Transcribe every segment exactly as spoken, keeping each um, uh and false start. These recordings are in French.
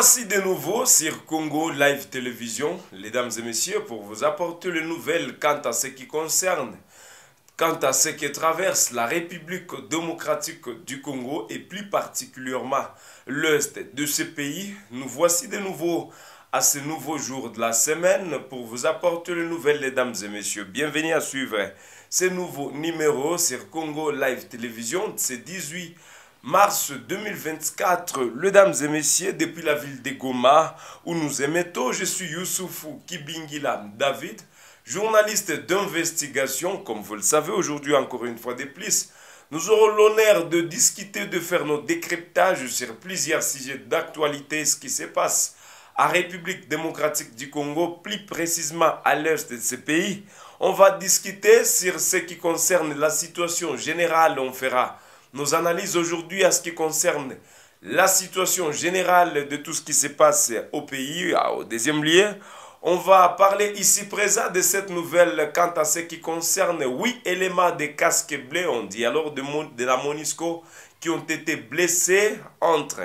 voici de nouveau sur Congo Live Télévision, mesdames et messieurs, pour vous apporter les nouvelles quant à ce qui concerne, quant à ce qui traverse la République démocratique du Congo et plus particulièrement l'est de ce pays. Nous voici de nouveau à ce nouveau jour de la semaine pour vous apporter les nouvelles, mesdames et messieurs. Bienvenue à suivre ce nouveau numéro sur Congo Live Télévision, ce dix-huit mars deux mille vingt-quatre, mesdames et messieurs, depuis la ville de Goma, où nous émettons, je suis Youssoufou Kibingila David, journaliste d'investigation. Comme vous le savez, aujourd'hui, encore une fois de plus, nous aurons l'honneur de discuter, de faire nos décryptages sur plusieurs sujets d'actualité, ce qui se passe en République démocratique du Congo, plus précisément à l'est de ce pays. On va discuter sur ce qui concerne la situation générale, on fera nos analyses aujourd'hui à ce qui concerne la situation générale de tout ce qui se passe au pays. Au deuxième lieu, on va parler ici présent de cette nouvelle quant à ce qui concerne huit éléments de casque bleu, on dit alors de, de la MONUSCO, qui ont été blessés entre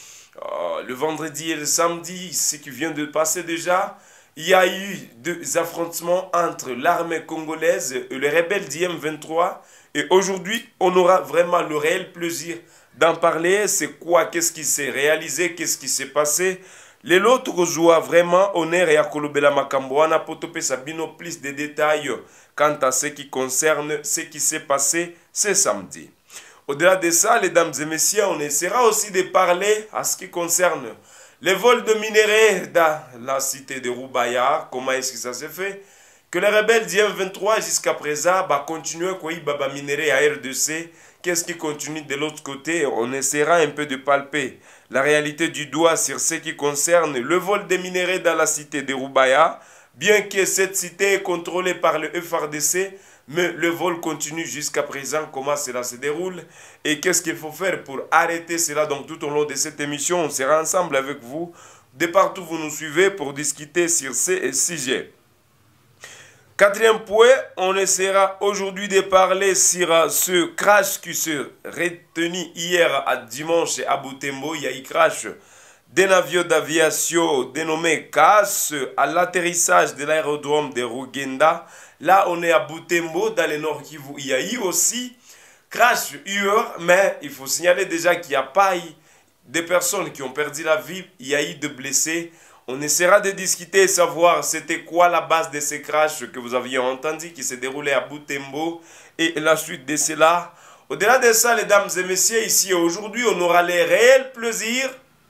euh, le vendredi et le samedi, ce qui vient de passer déjà. Il y a eu des affrontements entre l'armée congolaise et les rebelles du M vingt-trois. Et aujourd'hui, on aura vraiment le réel plaisir d'en parler. C'est quoi? Qu'est-ce qui s'est réalisé? Qu'est-ce qui s'est passé? Les lots rejoignent vraiment honneur et à Kolobela Makamboana pour toper Sabino plus de détails quant à ce qui concerne ce qui s'est passé ce samedi. Au-delà de ça, mesdames et messieurs, on essaiera aussi de parler à ce qui concerne les vols de minerais dans la cité de Rubaya. Comment est-ce que ça s'est fait? Que les rebelles du M vingt-trois jusqu'à présent bah, continuent à minerer à R D C. Qu'est-ce qui continue de l'autre côté? On essaiera un peu de palper la réalité du doigt sur ce qui concerne le vol des minerais dans la cité de Rubaya. Bien que cette cité est contrôlée par le F R D C, mais le vol continue jusqu'à présent. Comment cela se déroule et qu'est-ce qu'il faut faire pour arrêter cela? Donc tout au long de cette émission, on sera ensemble avec vous. De partout vous nous suivez pour discuter sur ces sujets. Quatrième point, on essaiera aujourd'hui de parler sur ce crash qui s'est retenu hier à dimanche à Butembo. Il y a eu crash d'un avion d'aviation dénommé C A S à l'atterrissage de l'aérodrome de Rugenda. Là, on est à Butembo, dans le Nord Kivu. Il y a eu aussi crash hier, mais il faut signaler déjà qu'il n'y a pas eu de personnes qui ont perdu la vie. Il y a eu de blessés. On essaiera de discuter et savoir c'était quoi la base de ces crashs que vous aviez entendu qui s'est déroulé à Butembo et la suite de cela. Au-delà de ça, mesdames et messieurs, ici aujourd'hui, on aura le réel plaisir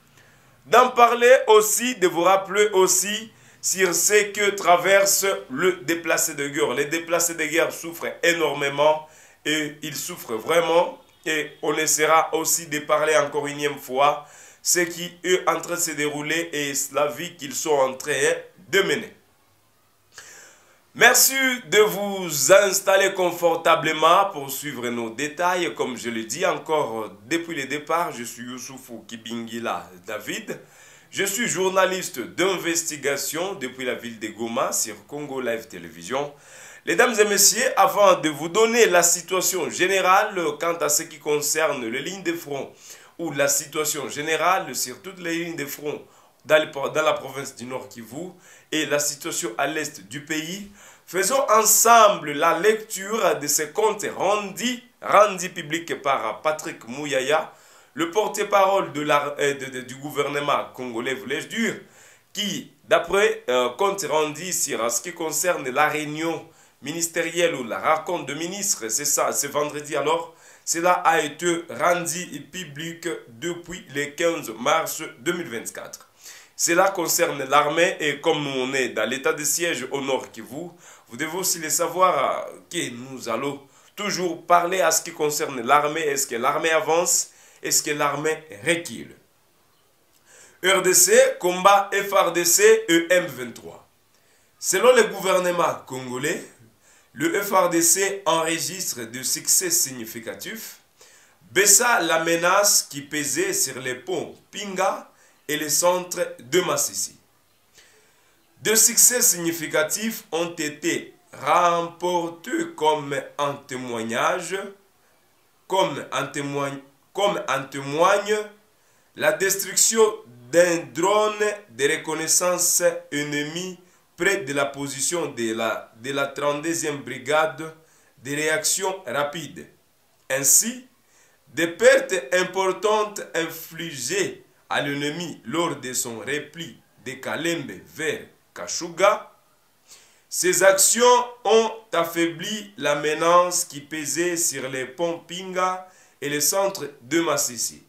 d'en parler aussi, de vous rappeler aussi sur ce que traverse le déplacé de guerre. Les déplacés de guerre souffrent énormément et ils souffrent vraiment. Et on essaiera aussi de parler encore une énième fois ce qui est en train de se dérouler et la vie qu'ils sont en train de mener. Merci de vous installer confortablement pour suivre nos détails. Comme je le dis encore depuis le départ, je suis Youssoufou Kibingila David. Je suis journaliste d'investigation depuis la ville de Goma sur Congo Live Télévision. Mesdames et messieurs, avant de vous donner la situation générale quant à ce qui concerne les lignes de front ou la situation générale sur toutes les lignes de front dans, dans la province du Nord Kivu et la situation à l'est du pays, faisons ensemble la lecture de ce compte rendu, rendu public par Patrick Mouyaya, le porte-parole de la, euh, de, de, du gouvernement congolais, voulais-je dire, qui, d'après euh, compte rendu sur ce qui concerne la réunion ministérielle ou la rencontre de ministres, c'est ça, c'est vendredi alors, cela a été rendu public depuis le quinze mars deux mille vingt-quatre. Cela concerne l'armée et comme nous on est dans l'état de siège au Nord Kivu, vous devez aussi le savoir que nous allons toujours parler à ce qui concerne l'armée. Est-ce que l'armée avance? Est-ce que l'armée recule? R D C, combat F R D C et M vingt-trois. Selon le gouvernement congolais, le F R D C enregistre de succès significatifs, baissa la menace qui pesait sur les ponts Pinga et les centres de Massissi. De succès significatifs ont été remportés comme en témoignage, comme en témoigne, comme en témoigne la destruction d'un drone de reconnaissance ennemi près de la position de la, de la trente-deuxième brigade de réaction rapide. Ainsi, des pertes importantes infligées à l'ennemi lors de son repli de Kalembe vers Kashuga. Ces actions ont affaibli la menace qui pesait sur les ponts Pinga et le centre de Masisi.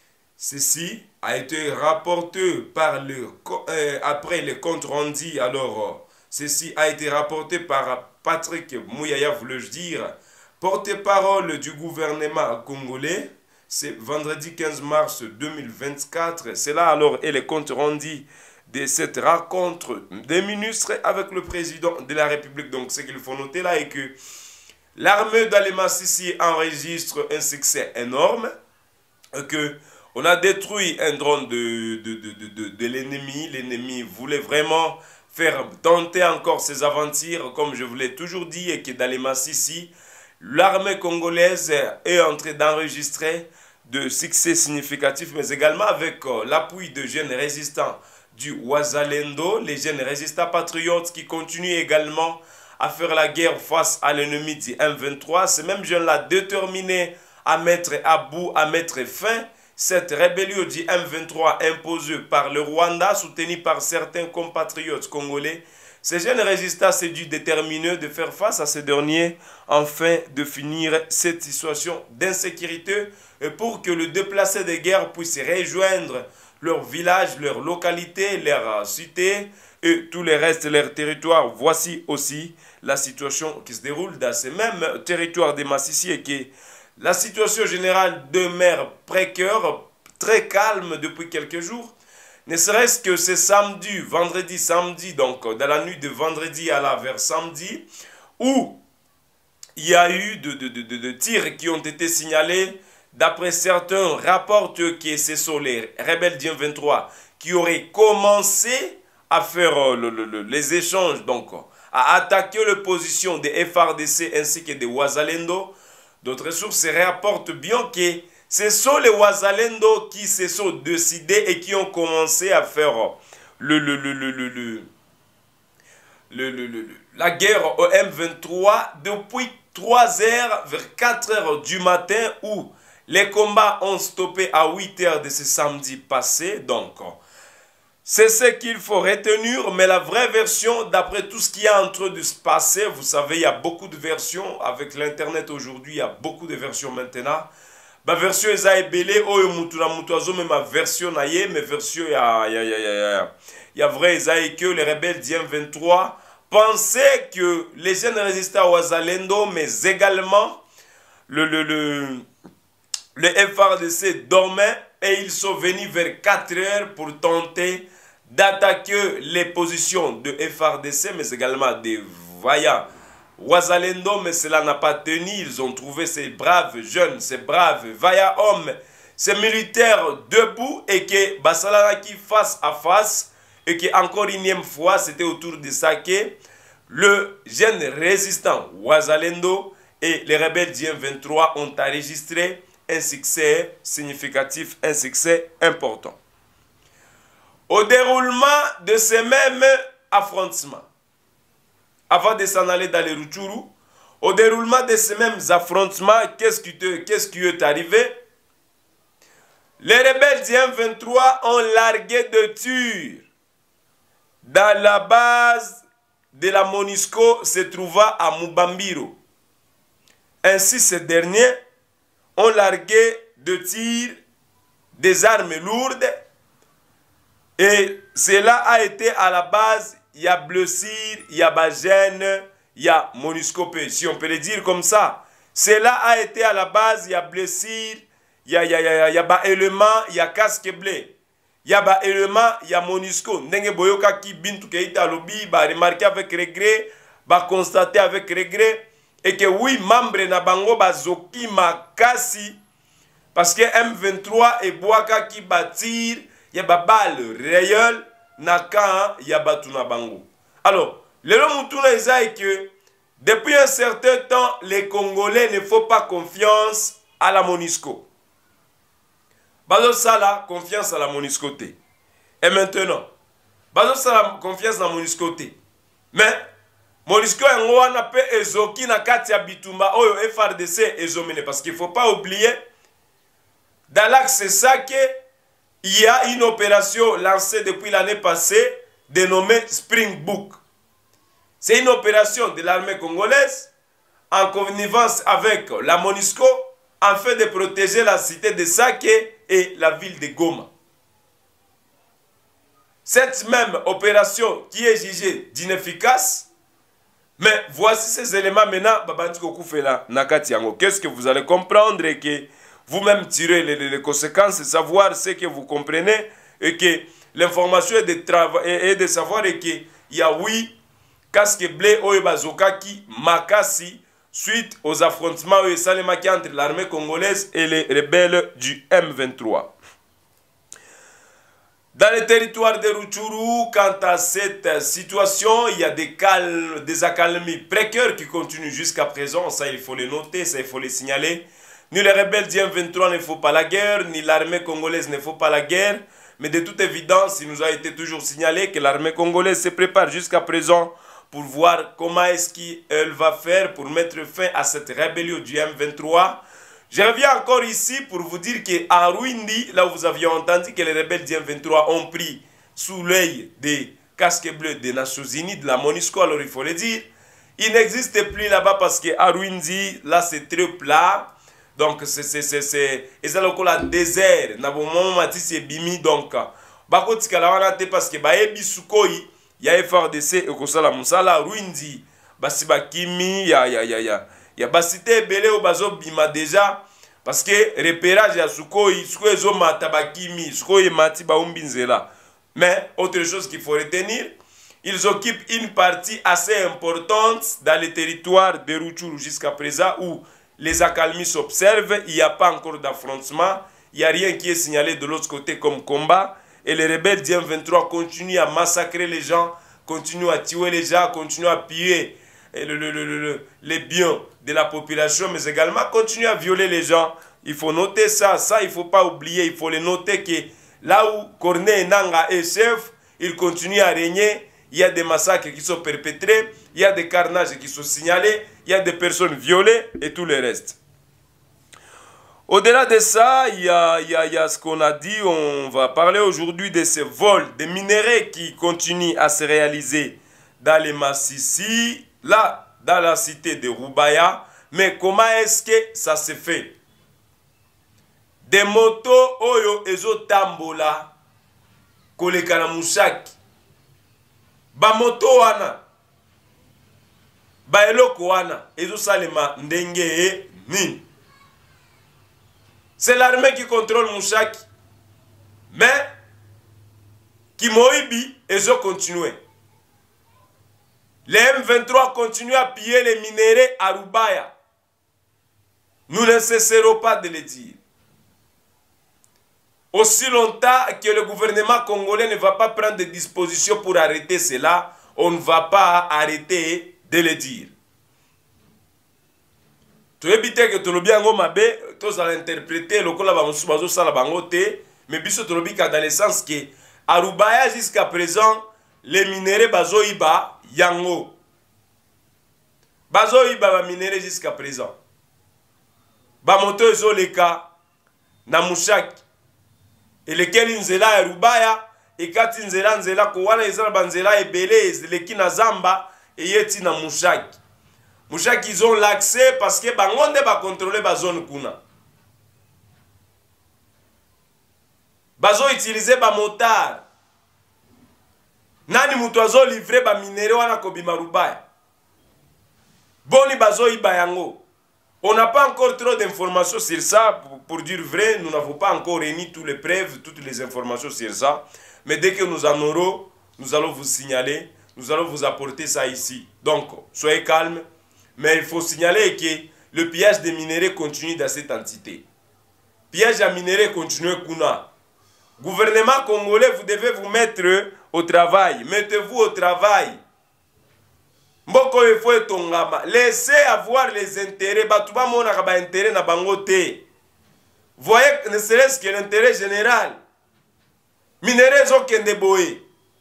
Ceci a été rapporté par le, euh, après le compte rendu. Alors, euh, ceci a été rapporté par Patrick Mouyaya, voulais-je dire, porte-parole du gouvernement congolais. C'est vendredi quinze mars deux mille vingt-quatre. C'est là alors et le compte rendu de cette rencontre des ministres avec le président de la République. Donc, ce qu'il faut noter là est que l'armée d'Alema-Sissi enregistre un succès énorme, que on a détruit un drone de, de, de, de, de, de l'ennemi. L'ennemi voulait vraiment faire tenter encore ses aventures, comme je vous l'ai toujours dit, et que d'Alema-Sissi, l'armée congolaise est en train d'enregistrer de succès significatifs, mais également avec euh, l'appui de jeunes résistants du Wazalendo, les jeunes résistants patriotes qui continuent également à faire la guerre face à l'ennemi du M vingt-trois. Ces mêmes jeunes-là déterminés à mettre à bout, à mettre fin cette rébellion du M vingt-trois imposée par le Rwanda, soutenue par certains compatriotes congolais. Ces jeunes résistants s'est dû déterminer de faire face à ces derniers afin de finir cette situation d'insécurité et pour que le déplacé de guerre puisse rejoindre leur village, leur localité, leur cité et tout le reste de leur territoire. Voici aussi la situation qui se déroule dans ces mêmes territoires de Masisi et que la situation générale demeure précaire, très calme depuis quelques jours. Ne serait-ce que ce samedi, vendredi, samedi, donc dans la nuit de vendredi à la vers samedi, où il y a eu de, de, de, de, de tirs qui ont été signalés. D'après certains rapports que ce sont les rebelles du M vingt-trois qui auraient commencé à faire le, le, le, les échanges, donc à attaquer les positions des F R D C ainsi que des Wazalendo. D'autres sources rapportent bien que ce sont les Wazalendo qui se sont décidés et qui ont commencé à faire le, le, le, le, le, le, le, le, le, la guerre au M vingt-trois depuis trois heures vers quatre heures du matin où les combats ont stoppé à huit heures de ce samedi passé. Donc, c'est ce qu'il faut retenir. Mais la vraie version, d'après tout ce qui est en train de se passer, vous savez, il y a beaucoup de versions. Avec l'Internet aujourd'hui, il y a beaucoup de versions maintenant. Ma version est belé, oh mutuna mutuazo mais ma version naie, mais version ya ya ya ya ya vrai est que les rebelles du M vingt-trois pensaient que les jeunes résistants aux Wazalendo, mais également le le le le F R D C dormait et ils sont venus vers quatre heures pour tenter d'attaquer les positions de F R D C, mais également des vaillants Wazalendo, mais cela n'a pas tenu. Ils ont trouvé ces braves jeunes, ces braves vaillants hommes, ces militaires debout et que Basalana qui face à face et que encore une énième fois c'était autour de ça que le jeune résistant Wazalendo et les rebelles du M vingt-trois ont enregistré un succès significatif, un succès important. Au déroulement de ces mêmes affrontements, avant de s'en aller dans les Rutshuru, au déroulement de ces mêmes affrontements, qu'est-ce qui, qu'est-ce qui est arrivé? Les rebelles du M vingt-trois ont largué de tirs dans la base de la MONUSCO se trouvant à Mubambiro. Ainsi, ces derniers ont largué de tirs des armes lourdes et cela a été à la base. Il y a blessure, il y a bagène, il y a MONUSCO, si on peut le dire comme ça. Cela a été à la base, il y a blessure, il y a, il y a, il y a, il y a bas élément, il y a casque blé. Il y a bas élément, il y a MONUSCO. Ndenge boyoka ki bintu keita lobby, ba remarquer avec regret, ba constater avec regret, et que oui, membre na bango ba zoki makasi, parce que M vingt-trois et boaka qui bâtir, il y a ba balle réelle. Naka yabatuna bango. Alors, le mutuna est que depuis un certain temps, les Congolais ne font pas confiance à la MONUSCO. Bazo sala confiance à la MONUSCO. Et maintenant, bazo sala confiance dans MONUSCO te. Mais MONUSCO yango wana pe ezoki na kati ya bitumba oyo F R D C ezomene, parce qu'il faut pas oublier dans l'axe ça que il y a une opération lancée depuis l'année passée dénommée Springbok. C'est une opération de l'armée congolaise en connivence avec la MONUSCO afin de protéger la cité de Sake et la ville de Goma. Cette même opération qui est jugée d'inefficace, mais voici ces éléments maintenant, qu'est-ce que vous allez comprendre et que vous-même tirez les, les conséquences, savoir ce que vous comprenez et que l'information est de, est de savoir et qu'il y a oui, casque blé, oyebazoka qui makasi suite aux affrontements entre l'armée congolaise et les rebelles du M vingt-trois. Dans le territoire de Rutshuru, quant à cette situation, il y a des, calmes, des accalmies précaires qui continuent jusqu'à présent. Ça, il faut les noter, ça, il faut les signaler. Ni les rebelles du M vingt-trois ne font pas la guerre, ni l'armée congolaise ne faut pas la guerre. Mais de toute évidence, il nous a été toujours signalé que l'armée congolaise se prépare jusqu'à présent pour voir comment est-ce qu'elle va faire pour mettre fin à cette rébellion du M vingt-trois. Je reviens encore ici pour vous dire qu'à Rwindi, là où vous aviez entendu que les rebelles du M vingt-trois ont pris sous l'œil des casques bleus des Nations Unies, de la MONUSCO, alors il faut le dire, il n'existe plus là-bas parce qu'à Rwindi, là c'est très plat. Donc c'est c'est un désert. Na bon moment matisi bimi donc bakoti kala wana te parce que ba ebi sukoi ya F R D C et ko sala musala Rwindi basi bakimi ya ya ya ya ya basité belé o bazo bima déjà parce que repérage ya sukoi sukoi zo mata bakimi sukoi mati ba umbinzela. Mais autre chose qu'il faut retenir, ils occupent une partie assez importante dans le territoire de Rutshuru jusqu'à présent où les accalmies s'observent, il n'y a pas encore d'affrontement, il n'y a rien qui est signalé de l'autre côté comme combat. Et les rebelles du M vingt-trois continuent à massacrer les gens, continuent à tuer les gens, continuent à piller le, le, le, le, les biens de la population, mais également continuent à violer les gens. Il faut noter ça, ça il ne faut pas oublier, il faut le noter que là où Corneille Nangaa est chef, il continue à régner. Il y a des massacres qui sont perpétrés, il y a des carnages qui sont signalés, il y a des personnes violées et tout le reste. Au-delà de ça, il y a, il y a, il y a ce qu'on a dit, on va parler aujourd'hui de ces vols de minerais qui continuent à se réaliser dans les Massissi, là, dans la cité de Rubaya. Mais comment est-ce que ça se fait? Des motos, oyo, ezo tambola, kolekana Mushaki. Ba moto wana ba eloko wana ezo salema ndenge e nini. C'est l'armée qui contrôle Mushaki, mais Kimoibi ezo continuer. Les M vingt-trois continuent à piller les minéraux à Rubaya. Nous ne cesserons pas de le dire. Aussi longtemps que le gouvernement congolais ne va pas prendre des dispositions pour arrêter cela, on ne va pas arrêter de le dire. Tu évites que tu l'as bien gommé, tu vas l'interpréter, le col va nous bazo sala bangote, mais biso tu l'as dans le sens que à Rubaya jusqu'à présent, les minéraux bazo iba yango. Bazo iba ba minéraux jusqu'à présent. Ba moto ezo leka na Mushaki. Et lequel nzela ya Rubaya et kati nzela nzela ko wana ezala banzela ebele leki na Zamba et yeti na Mushaki. Mushaki ils ont l'accès parce que bangonde ba contrôler ba zone kuna. Bazo utiliser ba motard. Nani mutu azo livrer ba minéraux wana ko bima Rubaya. Boni bazo iba yango. On n'a pas encore trop d'informations sur ça. Pour, pour dire vrai, nous n'avons pas encore réuni toutes les preuves, toutes les informations sur ça. Mais dès que nous en aurons, nous allons vous signaler, nous allons vous apporter ça ici. Donc, soyez calmes. Mais il faut signaler que le pillage des minéraux continue dans cette entité. Pillage des minéraux continue Kuna. Gouvernement congolais, vous devez vous mettre au travail. Mettez-vous au travail. Mboko il faut tongama. Laissez avoir les intérêts. Batuba mona kaba intérêt na bangote. Voyez ne serait-ce que l'intérêt général. Minéraux ont boé.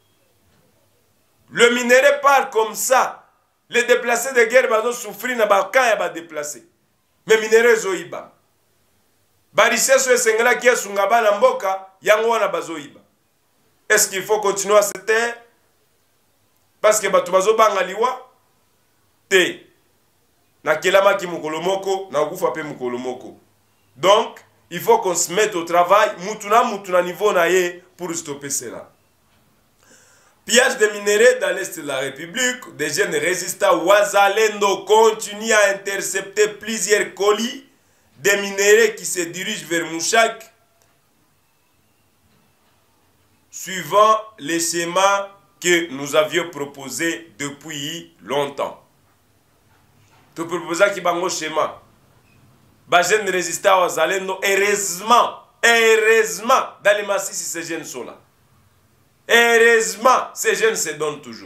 Le minerai part comme ça. Les déplacés de guerre vont souffrir na ba quand va déplacer. Mais minéraux zoiba. Ba richesse esengela qui sunga bana mboka yango wana bazoiba. Est-ce qu'il faut continuer à se taire? Parce que batu bazo banga liwa te. Na kelama ki mukolo moko na kufa pe mukolo moko. Donc, il faut qu'on se mette au travail, mutuna mutuna niveau na ye pour stopper cela. Pillage de minerais dans l'est de la République, des jeunes résistants Wazalendo continuent à intercepter plusieurs colis de minerais qui se dirigent vers Mouchak, suivant les schémas que nous avions proposés depuis longtemps. Tout proposé qui bango schéma. Les jeunes résistants Wazalendo, heureusement, heureusement, dans les massifs, ces jeunes sont là. Heureusement, ces jeunes se donnent toujours.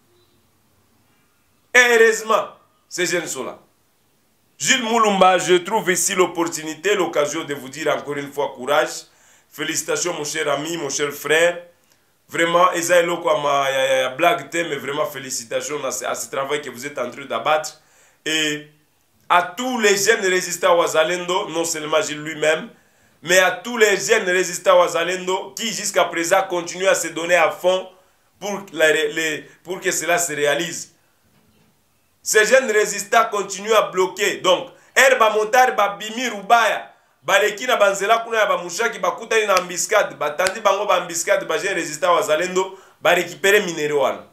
Heureusement, ces jeunes sont là. Jules Moulumba, je trouve ici l'opportunité, l'occasion de vous dire encore une fois courage. Félicitations mon cher ami, mon cher frère. Vraiment, Esaïlo comme ma blague, mais vraiment félicitations à ce travail que vous êtes en train d'abattre. Et à tous les jeunes résistants Wazalendo, non seulement Gilles lui-même, mais à tous les jeunes résistants Wazalendo qui jusqu'à présent continuent à se donner à fond pour, les, les, pour que cela se réalise. Ces jeunes résistants continuent à bloquer. Donc, Herba Montar, Babimi, Rubaya, Baleki na Banzela, Kuna, Bamushaki, Bakutani na Ambiscade, Batandi Bango Bambiscade, Bajen résistants Wazalendo, ba récupérer minéraux.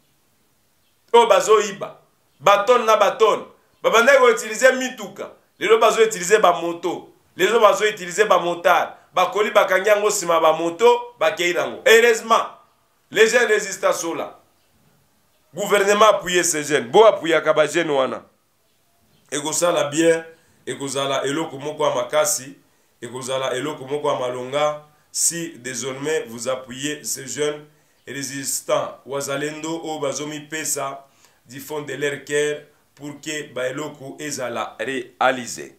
Oh, Bazo Iba, Baton na Baton, Babanda va utiliser Mituka, les autres Bazo utiliser Bamoto. Les autres vont utiliser ba motard, ba koli ba kanyango sima ba moto, ba keinango. Heureusement, les jeunes résistants sont là. Gouvernement appuyer ces jeunes, bo appuyer ka ba jeunes wana. Eko sala bien, eko sala eloko moko makasi, eko sala eloko moko malonga si désormais vous appuyez ces jeunes résistants Wazalendo o bazomi pesa du fond de leur cœur pour que ba eloko ezala réalisé.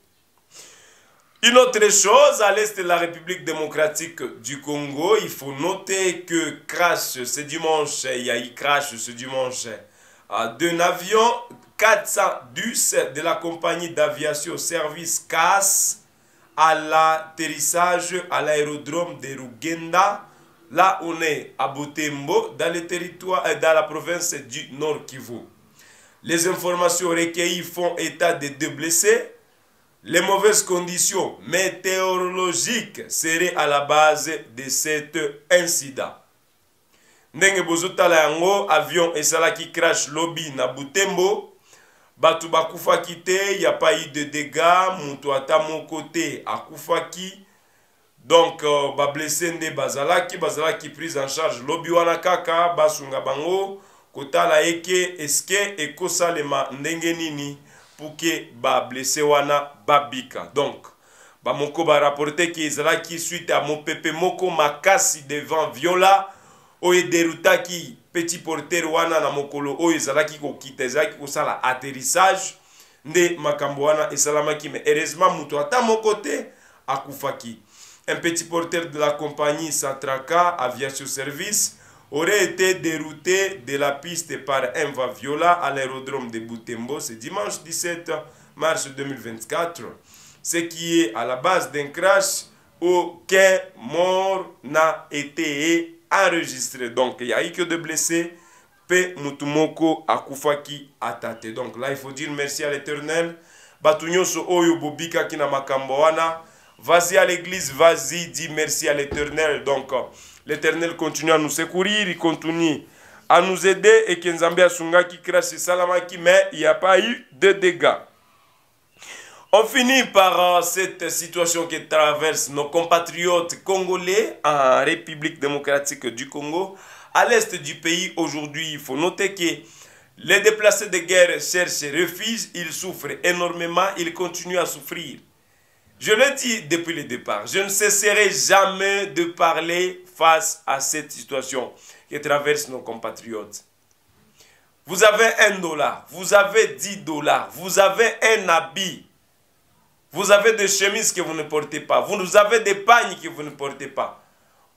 Une autre chose, à l'est de la République démocratique du Congo, il faut noter que crash ce dimanche, il y a eu crash ce dimanche d'un avion quatre cent dix de la compagnie d'aviation service C A S à l'atterrissage à l'aérodrome de Rugenda. Là, on est à Butembo, dans le territoire, dans la province du Nord Kivu. Les informations recueillies font état de deux blessés. Les mauvaises conditions météorologiques seraient à la base de cet incident. Ndenge bozotala yango avion esalaki crash lobby na Butembo. Batu bakufaki te, il n'y a pas eu de dégâts, mutu ata moko te akufaki. Donc euh, ba blessé nde bazalaki, bazalaki prise en charge lobby wana kaka basunga bango kotala eke eske ekosalema ndenge nini pour que ba blessé wana babika. Donc ba moko ba rapporté ki ezalaki suite à mon pepe moko makasi devant viola oye derutaki petit porteur wana na mokolo oye ezalaki ko kita ezalaki ko sala atterrissage nde makambo wana esalamaki, mais heureusement muto ata moko te akufaki. Un petit porteur de la compagnie Satraka Aviation Service aurait été dérouté de la piste par un va viola à l'aérodrome de Butembo ce dimanche dix-sept mars deux mille vingt-quatre, ce qui est à la base d'un crash. Aucun mort n'a été enregistré. Donc il n'y a eu que de blessés. Pe mutumoko akufaki atate. Donc là il faut dire merci à l'Éternel. Batunyoso oyo bobika kina makambo wana. Vas-y à l'église, vas-y, dis merci à l'Éternel. Donc, l'Éternel continue à nous secourir, il continue à nous aider et que Nzambe Asunga qui crache salamaki, mais il n'y a pas eu de dégâts. On finit par euh, cette situation qui traverse nos compatriotes congolais en République démocratique du Congo. À l'est du pays, aujourd'hui, il faut noter que les déplacés de guerre cherchent refuge, ils souffrent énormément, ils continuent à souffrir. Je le dis depuis le départ, je ne cesserai jamais de parler face à cette situation qui traverse nos compatriotes. Vous avez un dollar, vous avez dix dollars, vous avez un habit, vous avez des chemises que vous ne portez pas, vous avez des pagnes que vous ne portez pas.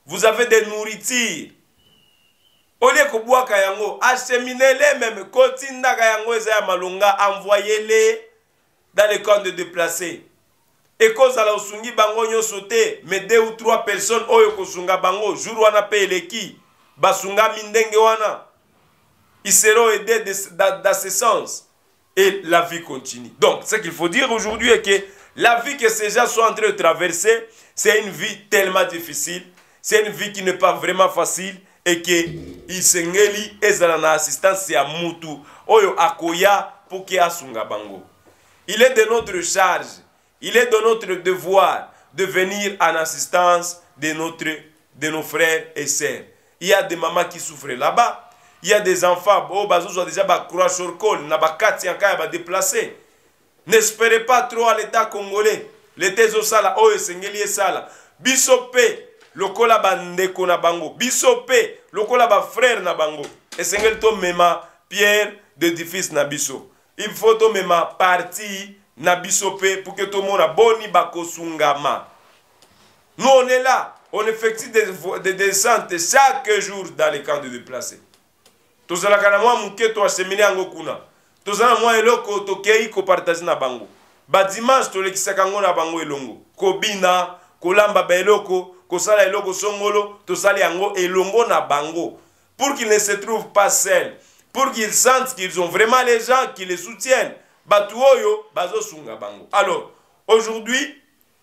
vous avez des nourritures. Au lieu que boire kayango, acheminez-les même, continue kayango ezaya malonga, envoyez-les dans les camps de déplacés. Et cause à la osungi bango nyo sauté, mais deux ou trois personnes oyo kosunga bango, jour wana pe eleki, basunga mindenge wana, ils seront aidés dans ce sens. Et la vie continue. Donc, ce qu'il faut dire aujourd'hui est que la vie que ces gens sont en train de traverser, c'est une vie tellement difficile, c'est une vie qui n'est pas vraiment facile, et que isengeli ezala na assistance ya mutu oyo akoya pour que asunga bango. Il est de notre charge, il est de notre devoir de venir en assistance de, notre, de nos frères et sœurs. Il y a des mamans qui souffrent là-bas, il y a des enfants, oh, bazo déjà ba croix sur col, na ba kati yanka ba déplacé. N'espérez pas trop à l'État congolais. L'État zosala oyo sengeli esala. Bisope lokola bandeko na bango, bisope lokola ba frère na bango. Et sengeli to mema pierre d'édifice na biso. Il faut to mema parti na bisope pour que tout le monde a boni bako sungama. Nous on est là, on effectue des, des descentes chaque jour dans les camps de déplacés. Tozala kana mwa muke to asemine ango kuna. Tozala mwa eloko to kei ko partage na bango. Ba dimanche to lekisaka ngo na bango elongo. Ko bina, ko lamba ba eloko, ko sala eloko songolo, to sala yango elongo na bango. Pour qu'ils ne se trouvent pas seuls, pour qu'ils sentent qu'ils ont vraiment les gens qui les soutiennent. Batu oyo bazo sunga bango. Alors, aujourd'hui,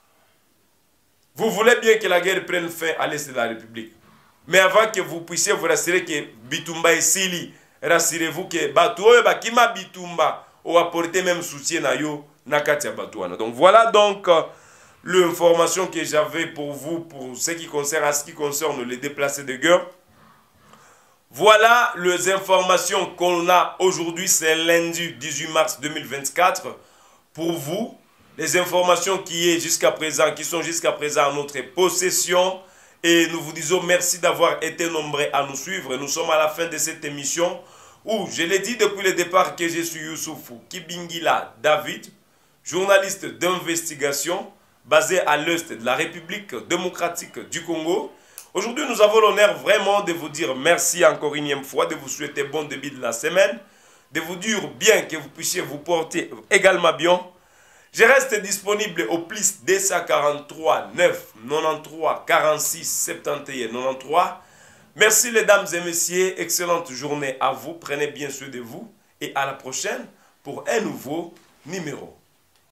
vous voulez bien que la guerre prenne fin à l'est de la République. Mais avant que vous puissiez vous rassurer que Bitumba est sili, rassurez-vous que Batu oyo bakima Bitumba ou apporté même soutien na yo nakatia Batuana. Donc voilà donc euh, l'information que j'avais pour vous pour ce qui concerne à ce qui concerne les déplacés de guerre. Voilà les informations qu'on a aujourd'hui, c'est lundi dix-huit mars deux mille vingt-quatre. Pour vous, les informations qui, est jusqu'à présent, qui sont jusqu'à présent en notre possession. Et nous vous disons merci d'avoir été nombreux à nous suivre. Nous sommes à la fin de cette émission où, je l'ai dit depuis le départ que je suis Youssoufou Kibingila David, journaliste d'investigation basé à l'est de la République démocratique du Congo. Aujourd'hui, nous avons l'honneur vraiment de vous dire merci encore une énième fois, de vous souhaiter bon début de la semaine, de vous dire bien que vous puissiez vous porter également bien. Je reste disponible au plus deux cent quarante-trois neuf quatre-vingt-treize quarante-six soixante et un quatre-vingt-treize. Merci les dames et messieurs, excellente journée à vous, prenez bien soin de vous et à la prochaine pour un nouveau numéro.